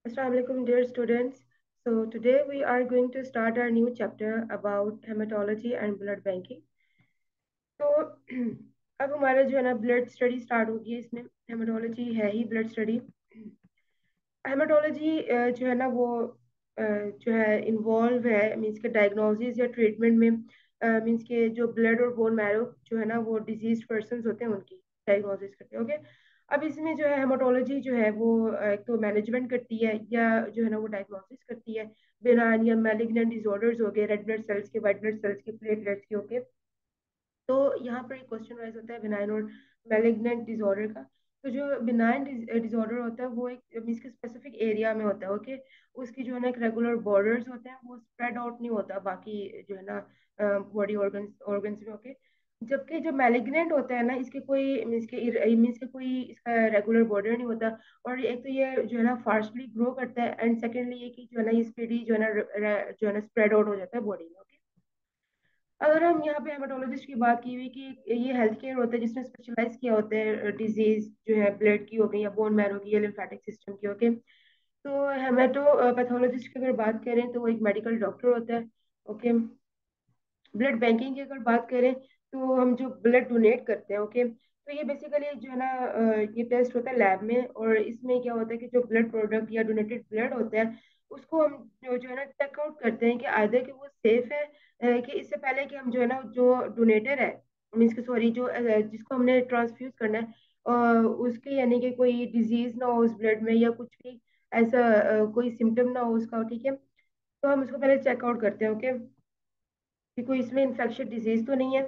Assalamu alaikum, dear students. So today we are going to start our new chapter about hematology and blood banking. तो अब हमारा जो है ना blood study start होगी। इसमें हेमाटोलॉजी है ही ब्लड स्टडी। हेमाटोलॉजी जो है ना वो जो है इन्वॉल्व है मीन्स के डायग्नोसिस या ट्रीटमेंट में। मीन्स के जो ब्लड और बोन मैरो जो है ना वो डिजीज पर्सन होते हैं उनकी डायग्नोसिस करते हैं। ओके, अब इसमें जो है हेमाटोलॉजी जो है वो एक तो मैनेजमेंट करती है या जो है ना वो डायग्नोसिस करती है बेनाइन या मैलिग्नेंट डिसऑर्डर्स हो गए, रेड ब्लड सेल्स के, वाइट ब्लड सेल्स के, प्लेटलेट्स के। ओके, तो यहाँ पर एक क्वेश्चन राइज होता है बिनाइन और मैलिग्नेंट डिसऑर्डर का। तो जो बिनाइन डिसऑर्डर होता है वो एक मीन्स के स्पेसिफिक एरिया में होता है। ओके, उसकी जो है ना एक रेगुलर बॉर्डर्स होते हैं, वो स्प्रेड आउट नहीं होता बाकी जो है ना बॉडी ऑर्गन्स में। ओके, जबकि जो मैलिग्नेंट होता है ना इसके कोई मीन्स के कोई इसका रेगुलर बॉर्डर नहीं होता। और एक तो ये जो है ना फास्टली ग्रो करता है, एंड सेकेंडली ये कि जो है ना ये स्पीडी जो है ना जो है ना स्प्रेड आउट हो जाता है बॉडी में। ओके, अगर हम यहाँ पे हेमाटोलॉजिस्ट की बात की हुई कि ये हेल्थ केयर होता है जिसमें स्पेशलाइज किया होता है डिजीज जो है ब्लड की हो गई या बोन मैरो की या लिम्फेटिक सिस्टम की। ओके, तो हेमाटो पैथोलॉजिस्ट की अगर बात करें तो वो एक मेडिकल डॉक्टर होता है। ओके, ब्लड बैंकिंग की अगर बात करें तो हम जो ब्लड डोनेट करते हैं। ओके, तो ये बेसिकली जो है ना ये टेस्ट होता है लैब में, और इसमें क्या होता है कि जो ब्लड प्रोडक्ट या डोनेटेड ब्लड होता है उसको हम जो है ना चेक आउट करते हैं कि आधे कि वो सेफ है, कि इससे पहले कि हम जो है ना जो डोनेटर है मीन्स कि सॉरी जो जिसको हमने ट्रांसफ्यूज करना है उसके यानी कि कोई डिजीज ना हो उस ब्लड में या कुछ भी ऐसा कोई सिम्टम ना हो उसका। ठीक है, तो हम उसको पहले चेक आउट करते हैं। ओके, कि कोई इसमें इन्फेक्शन डिजीज तो नहीं है।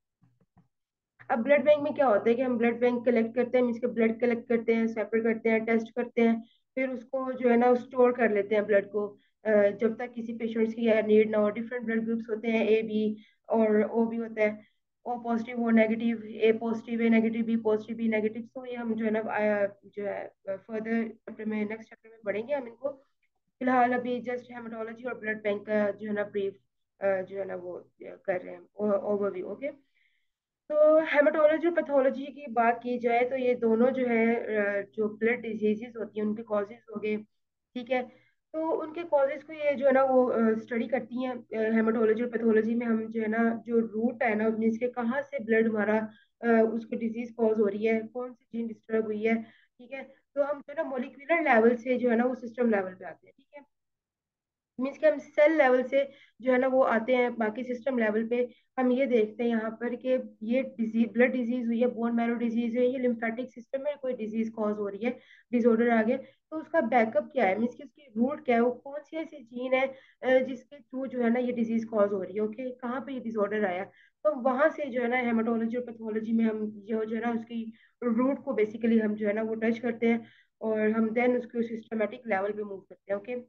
अब ब्लड बैंक में क्या होता है कि हम ब्लड बैंक कलेक्ट करते हैं, मीन्स के ब्लड कलेक्ट करते हैं, सेपरेट करते हैं, टेस्ट करते हैं, फिर उसको जो है ना स्टोर कर लेते हैं ब्लड को जब तक किसी पेशेंट्स की नीड ना हो। डिफरेंट ब्लड ग्रुप्स होते हैं, ए बी और ओ भी होता है, O positive O negative, A positive A negative, B positive B negative. तो ये हम जो है ना जो है फर्दर चैप्टर में नेक्स्ट चैप्टर में पढ़ेंगे हम इनको। फिलहाल अभी जस्ट हेमाटोलॉजी और ब्लड बैंक का जो है ना ब्रीफ जो है ना वो कर रहे हैं ओवरव्यू। ओके, तो हेमाटोलॉजी और पैथोलॉजी की बात की जाए तो ये दोनों जो है जो ब्लड डिजीजेस होती हैं उनके कॉजेज हो गए। ठीक है, तो उनके कॉजेज को ये जो है ना वो स्टडी करती हैं। हेमाटोलॉजी और पैथोलॉजी में हम जो है ना जो रूट है ना मीन्स के कहाँ से ब्लड हमारा उसको डिजीज कॉज हो रही है, कौन सी जीन डिस्टर्ब हुई है। ठीक है, तो हम जो है ना मोलिकुलर लेवल से जो है ना वो सिस्टम लेवल पे आते हैं। ठीक है, मीन्स कि हम सेल लेवल से जो है ना वो आते हैं बाकी सिस्टम लेवल पे। हम ये देखते हैं यहाँ पर कि ये डिजीज ब्लड डिजीज हुई है, बोन मैरो डिजीज है, ये लिम्फेटिक सिस्टम में कोई डिजीज कॉज हो रही है, डिसऑर्डर आ गया, तो उसका बैकअप क्या है, मीन्स कि उसकी रूट क्या है, वो कौन सी ऐसी जीन है जिसके थ्रू जो है ना ये डिजीज कॉज हो रही है। ओके, कहाँ पे ये डिसऑर्डर आया, तो वहां से जो है ना हेमाटोलॉजी और पैथोलॉजी में हम जो है ना उसकी रूट को बेसिकली हम जो है ना वो टच करते हैं, और हम देन उसको सिस्टमेटिक लेवल पे मूव करते हैं। ओके,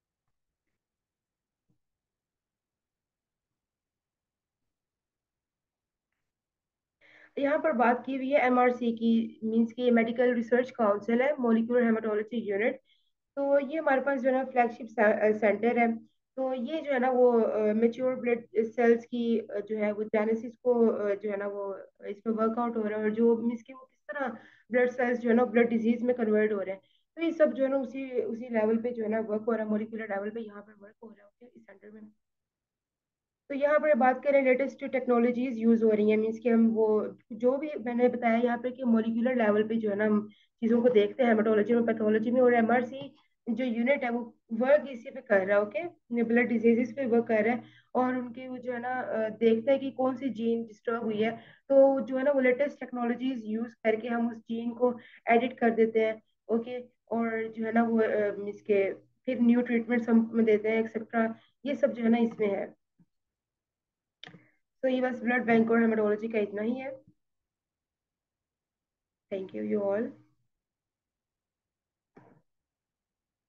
यहाँ पर बात की हुई है एमआरसी की, मींस की मेडिकल रिसर्च काउंसिल है, मॉलिक्यूलर हेमाटोलॉजी यूनिट। तो ये हमारे पास जो है ना फ्लैगशिप सेंटर है। तो ये जो है ना वो मेच्योर ब्लड सेल्स की जो है वो जेनेसिस को जो है ना वो इसमें वर्कआउट हो रहा है, और जो मींस की वो किस तरह ब्लड सेल्स जो है ना ब्लड डिजीज में कन्वर्ट हो रहे हैं। तो ये सब जो है ना उसी उसी लेवल पे जो है ना वर्क हो रहा है, मॉलिक्यूलर लेवल पे यहाँ पर वर्क हो रहा है। ओके, इस सेंटर में। तो यहाँ पर बात करें लेटेस्ट टेक्नोलॉजीज यूज हो रही हैं, मीन्स कि हम वो जो भी मैंने बताया यहाँ पे कि मोलिकुलर लेवल पे जो है ना हम चीज़ों को देखते हैं हेमाटोलॉजी में, पैथोलॉजी में, और एमआरसी जो यूनिट है वो वर्क इसी पे कर रहा है। ओके, ब्लड डिजीजेस पे वर्क कर रहा है, और उनके वो जो है ना देखता है कि कौन सी जीन डिस्टर्ब हुई है। तो जो है ना वो लेटेस्ट टेक्नोलॉजीज यूज करके हम उस जीन को एडिट कर देते हैं। ओके, और जो है ना वो मीन्स के फिर न्यू ट्रीटमेंट्स हम देते हैं एक्सेट्रा। ये सब जो है ना इसमें है। तो ये बस ब्लड बैंक और हेमाटोलॉजी का इतना ही है। Thank you you all.